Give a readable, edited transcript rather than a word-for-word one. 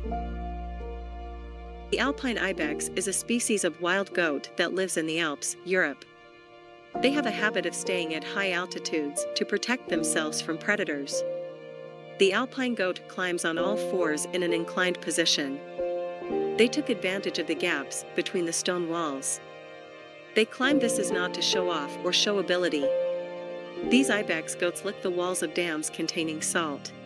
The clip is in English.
The Alpine ibex is a species of wild goat that lives in the Alps, Europe. They have a habit of staying at high altitudes to protect themselves from predators. The Alpine goat climbs on all fours in an inclined position. They took advantage of the gaps between the stone walls. They climb. This is not to show off or show ability. These ibex goats lick the walls of dams containing salt.